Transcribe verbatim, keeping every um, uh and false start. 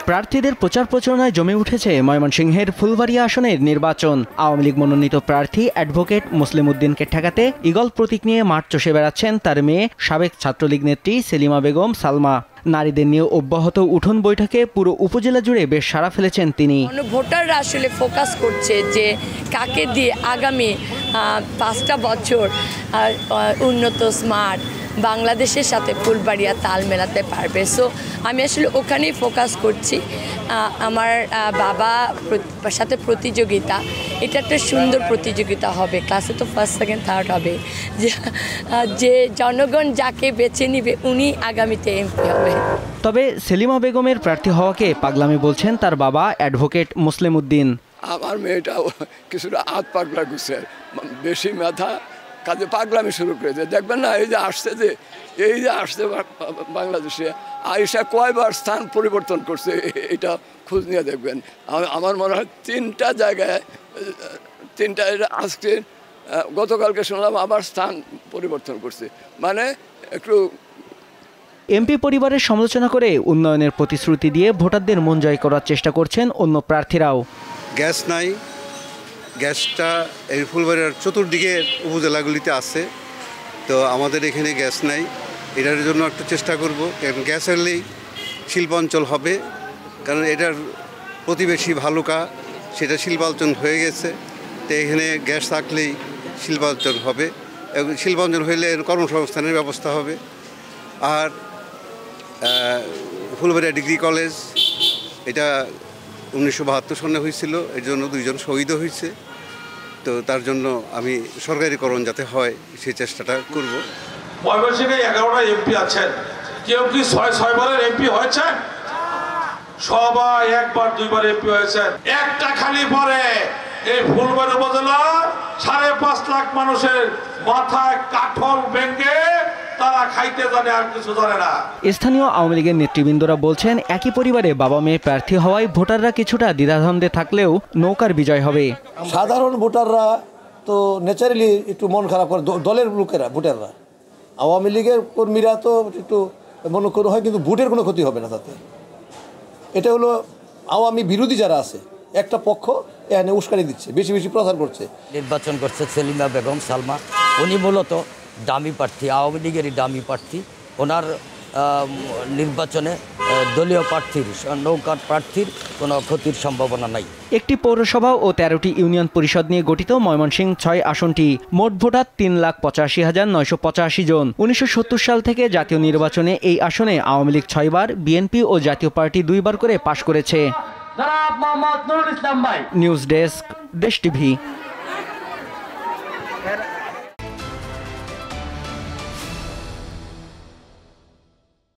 প্রার্থীদের প্রচার প্রচারণায় জমে উঠেছে ময়মনসিংহের ফুলবাড়িয়া আসনের নির্বাচন। আওয়ামী লীগ মনোনীত প্রার্থী অ্যাডভোকেট মুসলিম উদ্দিনকে ঠেকাতে ঈগল প্রতীক নিয়ে মাঠ চষে বেড়াচ্ছেন তার মেয়ে সাবেক ছাত্রলীগ নেত্রী সেলিমা বেগম সালমা। নারীদের নিয়ে অব্যাহত উঠোন বৈঠকে পুরো উপজেলা জুড়ে বেশ সাড়া ফেলেছেন তিনি। ভোটাররা আসলে ফোকাস করছে যে কাকে দিয়ে আগামী পাঁচটা বছর উন্নত স্মার্ট বাংলাদেশের সাথে ফুলবাড়িয়া তাল মেলাতে পারবে। সো আমি আসলে ওখানেই ফোকাস করছি। আমার বাবা সাথে প্রতিযোগিতা, এটা একটা সুন্দর প্রতিযোগিতা হবে। ক্লাসে তো ফার্স্ট সেকেন্ড থার্ড হবে। যে জনগণ যাকে বেছে নিবে উনি আগামীতে এমপি হবে। তবে সেলিমা বেগমের প্রার্থী হওয়াকে পাগলামি বলছেন তার বাবা অ্যাডভোকেট মুসলিম উদ্দিন। আমার মেয়েটা কিছুটা হাত পাগলা গুছে, বেশি মেধা, কাজে পাগলামি শুরু করেছে। দেখবেন না এই যে আসছে যে এই যে আসছে বাংলাদেশে আয়েশা কয়বার স্থান পরিবর্তন করছে, এটা খোঁজ নিয়ে দেখবেন। আমার মনে হয় তিনটা জায়গায় তিনটা আজকে গতকালকে শুনলাম আবার স্থান পরিবর্তন করছে। মানে একটু এমপি পরিবারের সমালোচনা করে উন্নয়নের প্রতিশ্রুতি দিয়ে ভোটারদের মন জয় করার চেষ্টা করছেন অন্য প্রার্থীরাও। গ্যাস নাই, গ্যাসটা এই ফুলবাড়িয়ার চতুর্দিকে উপজেলাগুলিতে আছে, তো আমাদের এখানে গ্যাস নাই। এটার জন্য একটু চেষ্টা করব, কারণ গ্যাস এলেই শিল্পাঞ্চল হবে, কারণ এটার প্রতিবেশী ভালুকা সেটা শিল্পাঞ্চল হয়ে গেছে, তো এখানে গ্যাস থাকলেই শিল্পাঞ্চল হবে, শিল্পাঞ্চল হইলে কর্মসংস্থানের ব্যবস্থা হবে। আর ফুলবাড়িয়া ডিগ্রি কলেজ এটা উনিশশো বাহাত্তর সনে হয়েছিল, এর জন্য দুইজন শহীদও হয়েছে, তো তার জন্য আমি সরকারিকরণ যাতে হয় সেই চেষ্টাটা করব। ময়মনসিংহে এগারোটা এমপি আছেন, কেউ কি ছয় ছয় বারের এমপি হয়েছেন? সবাই একবার দুইবার এমপি হয়েছেন। একটা খালি পরে এই ফুলবাড়ি উপজেলা সাড়ে পাঁচ লাখ মানুষের মাথায় কাঠল ভেঙে তারা খাইতে জানে, আর কিছু জানে না। স্থানীয় আওয়ামী লীগের নেতৃবৃন্দরা বলছেন একই পরিবারে বাবা মেয়ে প্রার্থী হওয়ায় ভোটাররা কিছুটা দ্বিধাদ্বন্দ্বে থাকলেও নৌকার বিজয় হবে। সাধারণ ভোটাররা তো ন্যাচারালি একটু মন খারাপ করে, দলের লোকেরা ভোটাররা। আওয়ামী লীগের কর্মীরা তো একটু মনে করে হয়, কিন্তু ভোটের কোনো ক্ষতি হবে না তাতে। এটা হলো আওয়ামী বিরোধী যারা আছে একটা পক্ষ এখানে উস্কানি দিচ্ছে, বেশি বেশি প্রচার করছে। নির্বাচন করছে সেলিমা বেগম সালমা, উনি মূলত দামি প্রার্থী, আওয়ামী লীগেরই দামি প্রার্থী। ওনার নির্বাচনে দলীয় প্রার্থীর, নৌকার প্রার্থীর কোনো ক্ষতির সম্ভাবনা নাই। একটি পৌরসভা ও তেরোটি ইউনিয়ন পরিষদ নিয়ে গঠিত ময়মনসিংহ ছয় আসনটি। মোট ভোটার তিন লাখ পঁচাশি হাজার নয়শো পঁচাশি জন। উনিশশো সত্তর সাল থেকে জাতীয় নির্বাচনে এই আসনে আওয়ামী লীগ ছয়বার, বিএনপি ও জাতীয় পার্টি দুইবার করে পাশ করেছে। News desk, Desh TV.